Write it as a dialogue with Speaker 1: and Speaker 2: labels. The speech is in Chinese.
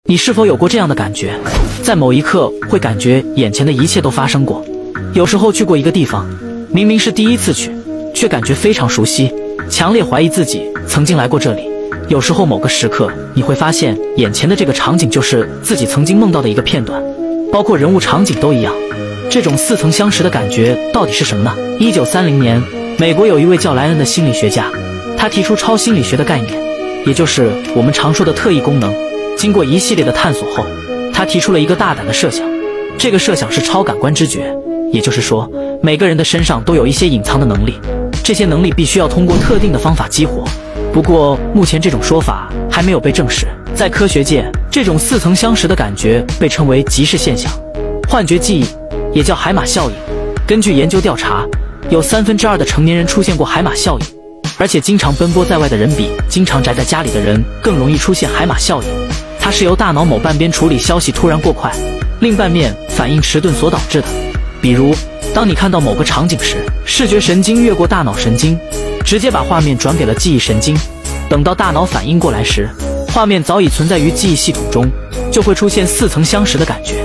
Speaker 1: 你是否有过这样的感觉？在某一刻会感觉眼前的一切都发生过。有时候去过一个地方，明明是第一次去，却感觉非常熟悉，强烈怀疑自己曾经来过这里。有时候某个时刻，你会发现眼前的这个场景就是自己曾经梦到的一个片段，包括人物场景都一样。这种似曾相识的感觉到底是什么呢？1930年，美国有一位叫莱恩的心理学家，他提出超心理学的概念，也就是我们常说的特异功能。经过一系列的探索后，他提出了一个大胆的设想，这个设想是超感官知觉，也就是说，每个人的身上都有一些隐藏的能力，这些能力必须要通过特定的方法激活。不过，目前这种说法还没有被证实。在科学界，这种似曾相识的感觉被称为即视现象、幻觉记忆，也叫海马效应。根据研究调查，有2/3的成年人出现过海马效应，而且经常奔波在外的人比经常宅在家里的人更容易出现海马效应。它是由大脑某半边处理消息突然过快，另半面反应迟钝所导致的。比如，当你看到某个场景时，视觉神经越过大脑神经，直接把画面转给了记忆神经。等到大脑反应过来时，画面早已存在于记忆系统中，就会出现似曾相识的感觉。